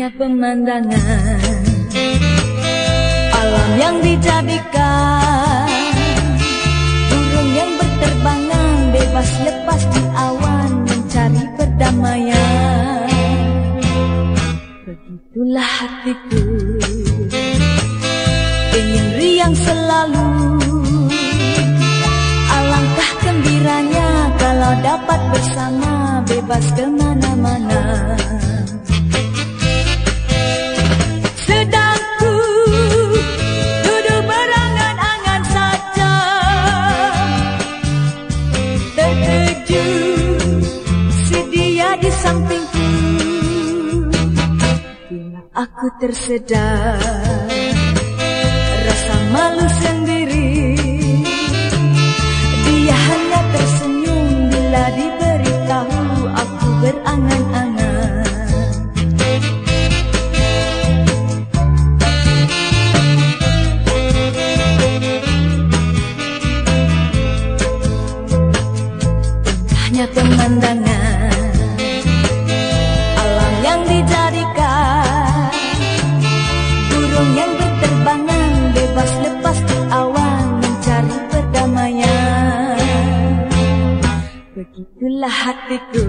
Indahnya pemandangan alam yang dijadikan, burung yang berterbangan bebas lepas di awan mencari perdamaian. Begitulah hatiku, ingin riang selalu. Alangkah gembiranya kalau dapat bersama, bebas kemana-mana. Sedang ku duduk berangan-angan saja, terkejut si dia di sampingku. Bila aku tersedar rasa malu sendiri, dia hanya tersenyum bila diberitahu aku berangan-angan. Indahnya pemandangan alam yang dijadikan, burung yang berterbangan bebas lepas di awan mencari perdamaian. Begitulah hatiku,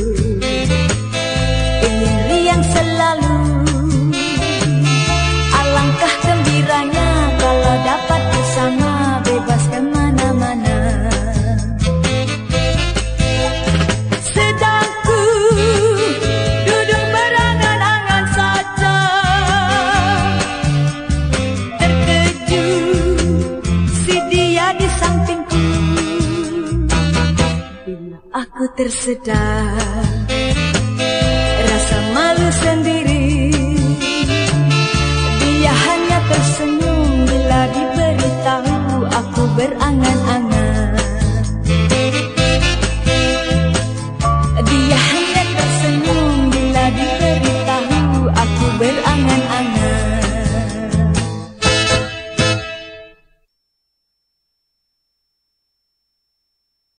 ingin riang selalu. Alangkah gembiranya kalau dapat bersama, bebas kemana-mana. Sedang ku duduk berangan-angan saja, terkejut si dia di sampingku. Bila aku tersedar rasa malu sendiri, dia hanya tersenyum bila diberitahu aku berangan.